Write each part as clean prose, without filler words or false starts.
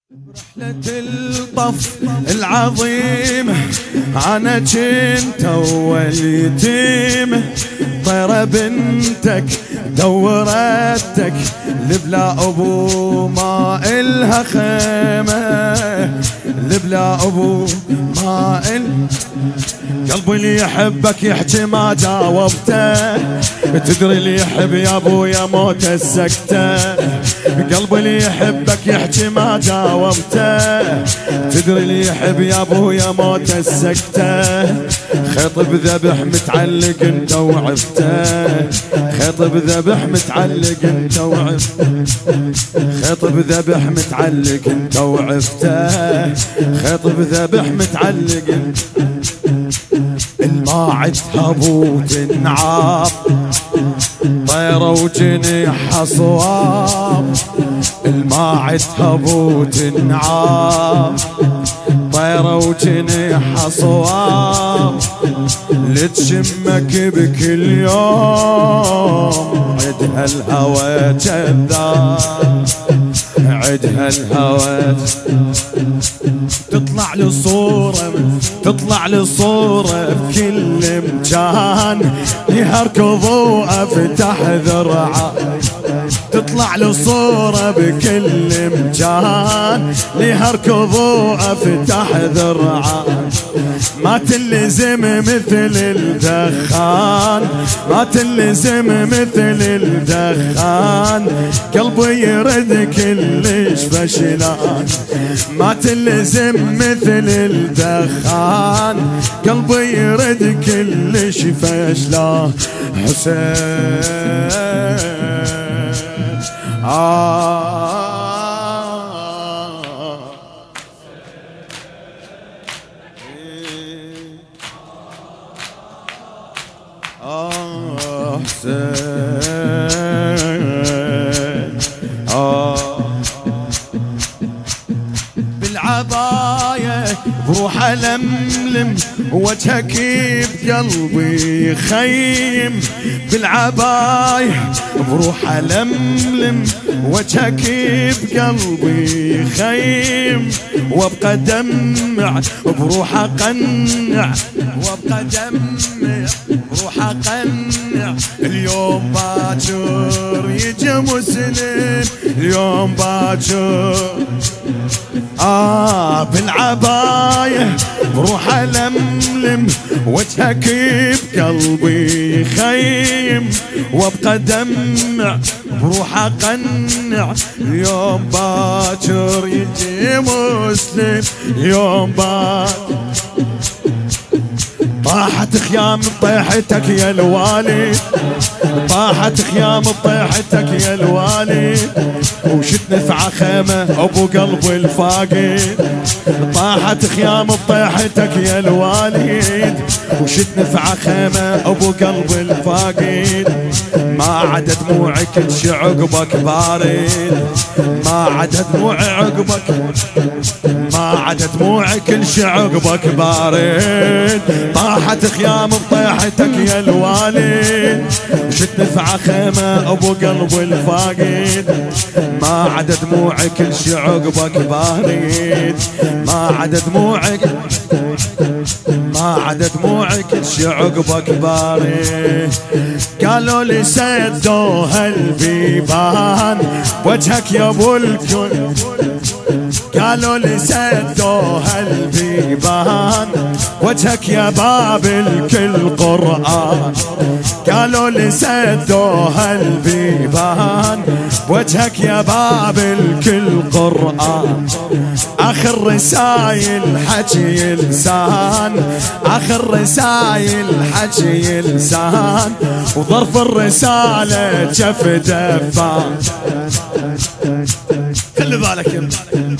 رحلة الطف العظيمة أنا كنت أول يتيمة، طيرة بنتك دورتك لبلا أبو ما إلها خيمة، لبلا أبو ما قلبي اللي يحبك يحكي ما جاوبته، تدري اللي يحب يا أبويا موت السكتة، قلبي اللي يحبك يحكي ما جاوبته، تدري اللي يحب يا أبويا موت السكتة، خيط بذبح متعلق انت وعفته، خيط بذبح متعلق انت وعفته، خيط بذبح متعلق انت وعفته، خيط بذبح متعلق انت. الماعد هبوت النعاب طيرة وجنيحها صواب، الماعد هبوت النعاب طيرة وجنيحها صواب، لتشمك بكل يوم عدها الهوى كذاب، عدها الهوى تطلع للصورة، تطلع للصورة بكل مكان، يركضوا افتح ذرعه، تطلع للصورة بكل مكان، يركضوا افتح ذرعه، ما تلزم مثل الدخان، ما تلزم مثل الدخان، قلبي يرد كلش فشلان، ما تلزم مثل الدخان، قلبي يرد كلش فشلان. حسين بالعباية بروح ألملم وجهك بقلبي يخيم، بالعباية بروح ألملم وجهك بقلبي يخيم، وابقى دمع بروح أقنع، وابقى دمع بروح أقنع، اليوم باكر يجي مسلم، اليوم باكر بالعباية بروح ألملم وجهك بقلبي يخيم، وابقى دمع بروح أقنع، اليوم باكر يجي مسلم، اليوم باكر طاحت خيام بطيحتك يا الوالد، طاحت خيام بطيحتك يا الوالد، وشت نفع خيمة ابو قلب الفاقد، طاحت خيام بطيحتك يا الوالد، وشت نفع خيمة ابو قلب الفاقد، ما عدا دموعي كل شي عقبك بارد، ما عدا دموعي عقبك، ما عدا دموعي كل شي عقبك بارد، طاحت خيام بطيحتك يا الوالد، وشت نفع خيمة ابو قلب الفاقد، ما عدا دموعي كل شي عقبك بارد، ما عدا دموعك، ما عدا دموعي كل شي عقبك بارد، قالوا لي سدوها البيبان وجهك يا ابو الكل، قالوا لي سدوها البيبان وجهك يا باب الكل قرآن، قالوا لي سدوها البيبان وجهك يا باب الكل قرآن، آخر رسايل حكي لسان، آخر رسايل حكي لسان، وظرف الرسالة جف دفان. خلي بالك يا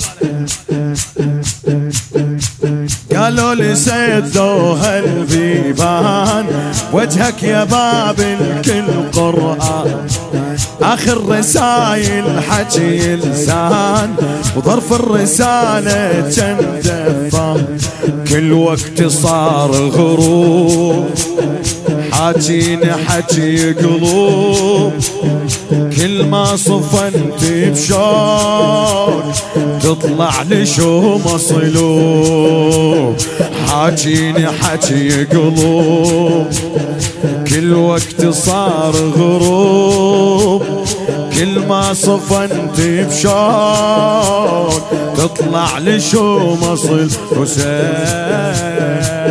قالوا لي سدوها البيبان وجهك يا باب الكل قرآن، آخر رسايل حكي لسان، وظرف الرسالة جن دفان، كل وقت صار غروب حاجيني حكي قلوب كل ما صفنت بشوق تطلع لشو مصلوب. حاجيني حكي قلوب كل وقت صار غروب كل ما صفنت بشوق تطلع لشو مصل حسين.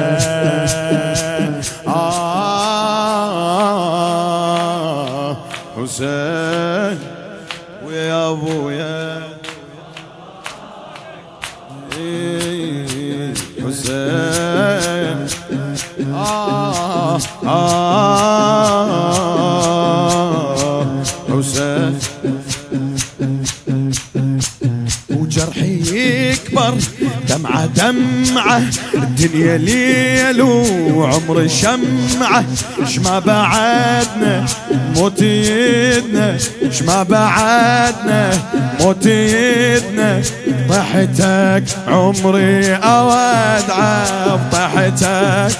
حسين ويا ابويا حسين حسين وجرحي يكبر دمعة دمعة الدنيا ليل وعمر شمعة شما بعدنا موت يدنا شما بعدنا موت يدنا طحتك عمري أودعه بطحتك.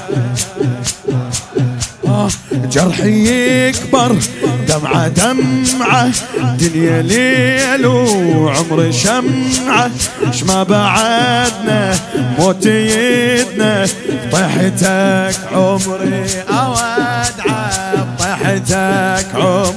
جرحي يكبر دمعة دمعة دنيا ليل وعمر شمعة شما بعدنا موت يدنا طحتك عمري أودعه طحتك عمري.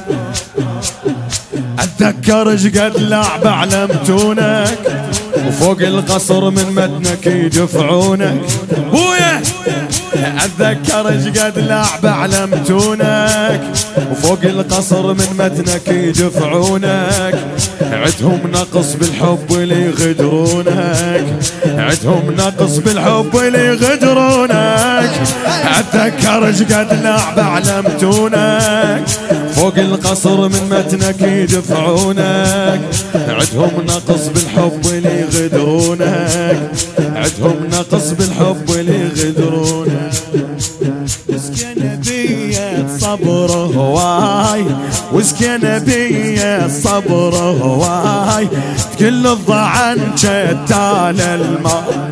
أتذكر شقد لعب علمتونك وفوق القصر من متنك يدفعونك بويا. أتذكر شقد لعب علمتونك وفوق القصر من متنك يدفعونك. عدهم نقص بالحب اللي يغدرونك عدهم نقص بالحب اللي يغدرونك. أتذكر شقد لعب علمتونك فوق القصر من متنك يدفعونك. عدهم نقص بالحب اللي يغدرونك عدهم نقص بالحب اللي يغدرونك. وسكن بيا الصبر هواي وسكن بيا الصبر هواي كل الضعن شتال الماء.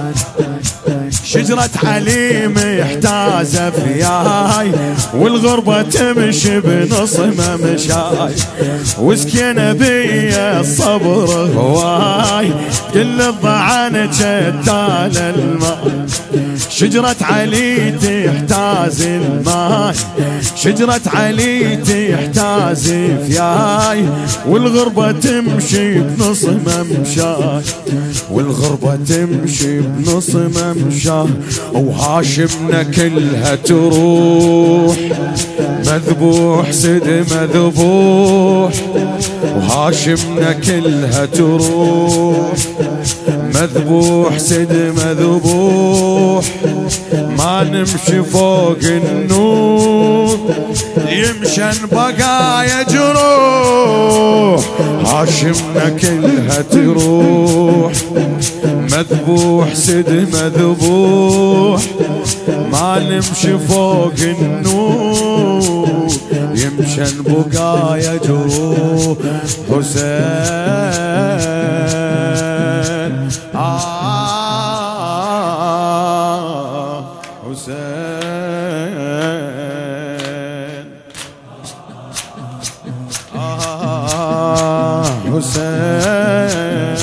شجرة حليم يحتاز فياي والغربة تمشي بنص ممشاي. وسكن بيا الصبر هواي كل الضعن شتال الماء. شجرة علي تحتاز الماي شجرة علي تحتاز فياي والغربة تمشي بنص ممشاي والغربة تمشي بنص ممشاي. وهاشمنا كلها تروح مذبوح سد مذبوح وهاشمنا كلها تروح مذبوح سد مذبوح. ما نمشي فوق النور يمشن بقايا جروح. هاشمنا كلها تروح مذبوح سد مذبوح. ما نمشي فوق النور يمشن بقايا جروح. حسين حسين حسين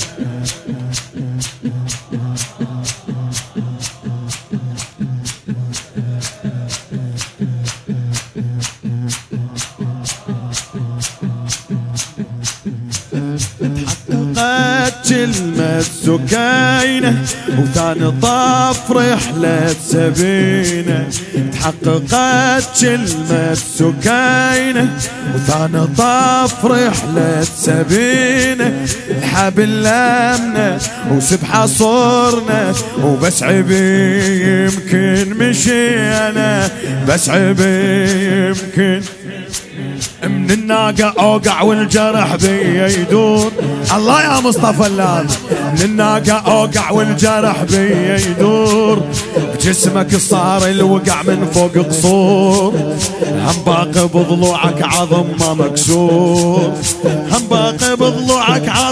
كلمة سكينة وثاني طاف رحلة سفينة. تحققت كلمة سكينة وثاني طاف رحلة سفينة. الحبل لمنا وسبحة صورنا وبس عبي يمكن مشينا بس عبي يمكن. من الناقة اوقع والجرح بي يدور. الله يا مصطفى اللام. من الناقة اوقع والجرح بي يدور. بجسمك صار الوقع من فوق قصور. هم باقي بضلوعك عظم ما مكسور. هم باقي بضلوعك عظم ما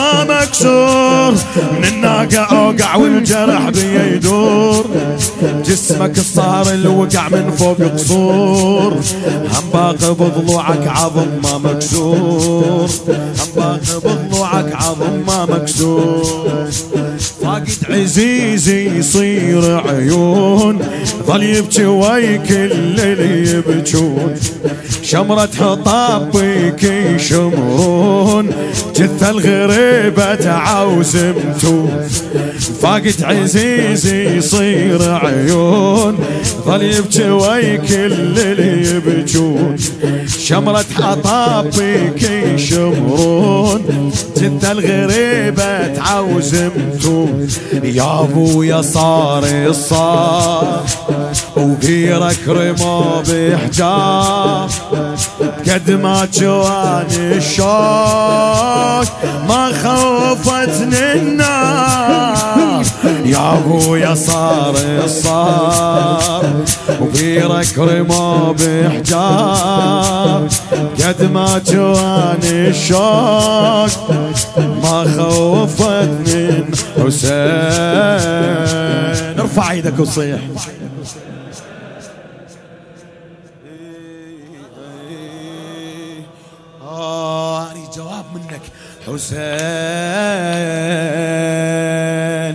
ما مكسور، من الناقة اوقع والجرح بيه يدور، جسمك صار الوقع من فوق قصور، هم باقي بضلوعك عظم ما مكسور، هم باقي بضلوعك عظم ما مكسور. فاقد عزيزي يصير عيون، ظل يبكي ويا كل اللي يبكون، شمرة حطاب بيك يشمرون، جثة الغريبة تعوزمتون. فاقد عزيزي يصير عيون، ظل يبكي ويا كل اللي يبكون، شمرة حطاب بيك يشمرون، جثة الغريبة تعوزمتون. يا ابويا صار الصار وغيرك رمى بحجار، قد ما جواني الشوق ما خوفتني النار. يا ابويا صار الصار وغيرك رمى بحجار، قد ما جواني الشوق ما خوفتني حسين. ارفع ايدك وصيح. اريد جواب منك حسين.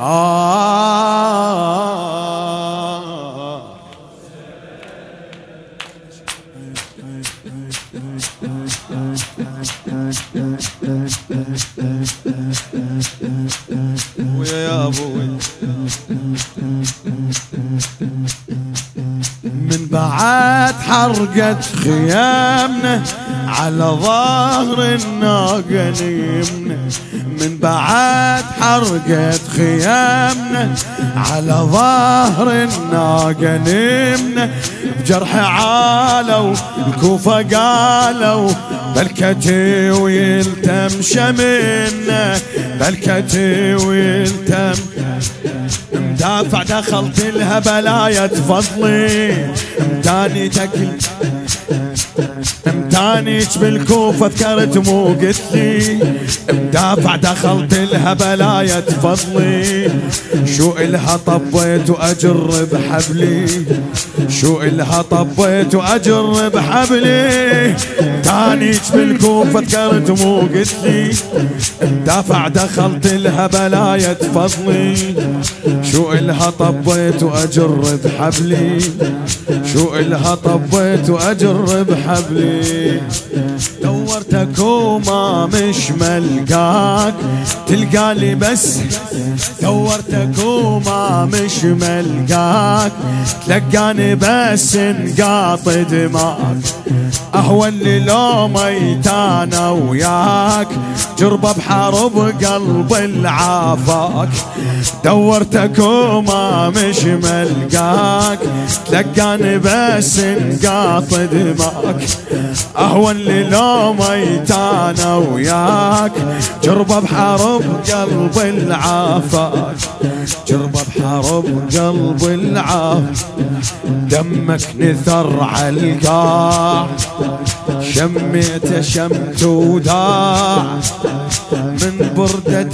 ويا ابوي من بعد حرقت خيامنا على ظهر الناقة نيمنا، من بعد حرقت خيامنا على ظهر الناقة نيمنا، بجرح عالوا الكوفة قالوا بلكتي ويلتم شمنا، بلكتي ويلتم مدافع دخلت لها بلاية فضلي، مداني تكل مدانيك بالكوفة ذكرت مو قلت لي، مدافع دخلت لها بلاية فضلي، شو إلها طبيت وأجر بحبلي، شو إلها طبيت وأجر بحبلي، مدانيك بالكوفة ذكرت مو قلت لي، مدافع دخلت لها بلاية فضلي، شو إلها طبيت وأجر بحبلي، شو إلها طبيت وأجر بحبلي. دورتك وما مش ملقاك تلقالي بس، دورتك وما مش ملقاك تلقاني بس نقاطي دماغ، أهون لي لو ميت أنا وياك جربة بحرب قلب العافاك. دورتك وما مش ملقاك تلقاني بس نقاطي دماغ، أهون لي لو ميت أنا وياك جربة بحرب قلب العافاك، جربة بحرب قلب العافاك. دمك نثر عالقاع شميت شمت وداع من بردة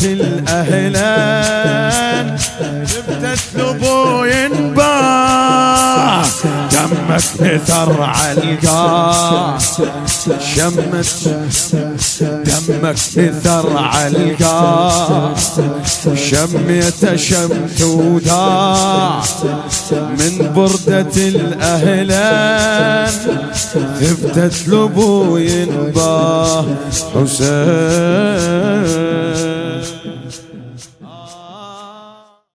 الأهلين جبت لبو ينباع. دمك نثر عالقاع شمت دمك نثر عالقاع شميت شمت وداع من بردة الأهلين ثبتت لبو ينباع حسين.